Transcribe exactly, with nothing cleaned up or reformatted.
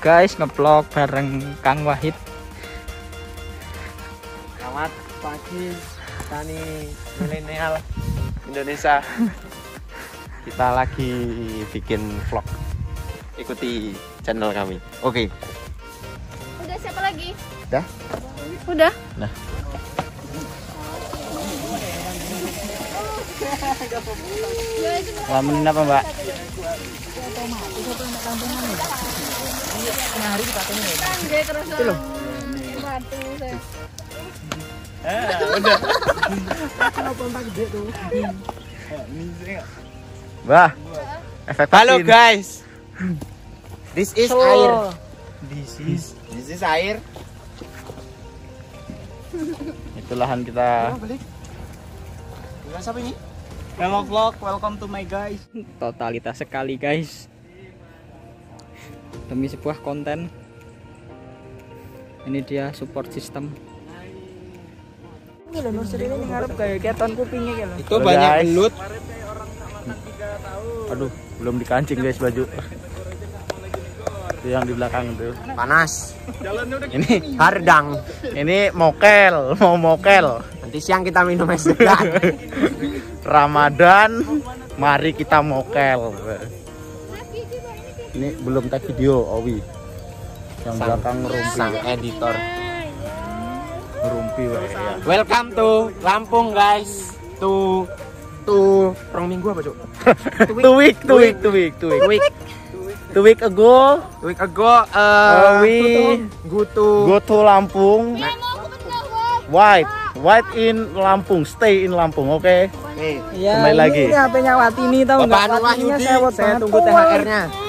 guys, nge-vlog bareng Kang Wahid. Selamat pagi petani milenial Indonesia. Kita lagi bikin vlog. Ikuti channel kami. Oke. Okay. Udah siapa lagi? Udah? Udah. Nah. Ngalamin apa, Mbak? Itu loh. Wah. Efek halo guys. This is So, air. This is This is air. itu lahan kita. Bukan siapa ini? Vlog vlog, welcome to my guys. Totalitas sekali guys. Demi sebuah konten. Ini dia support system. Ini loh nursery ini ngarep kayak keton kupingnya gitu. Itu banyak belut. Aduh, belum dikancing guys baju. Itu yang di belakang itu. Panas. Ini Hardang. ini mokel, mau mokel. Nanti siang kita minum es degan. Ramadan, mari kita mokel. Ini belum tag video Owi. Yang Sang- belakang rumpi, Sang editor. rumpi wae ya. Welcome to Lampung guys. To to rong minggu apa, Cuk? Two week, two week, two week, two week. Two week. Two week ago, Two week ago uh, uh, we go to go to Lampung. White, white in Lampung, stay in Lampung, oke? Nih, Kembali lagi. Ini H P-nya Watini tahu Bapak nggak? Anu Watininya Wahyudi, sewot saya banget. tunggu Oh, T H R-nya.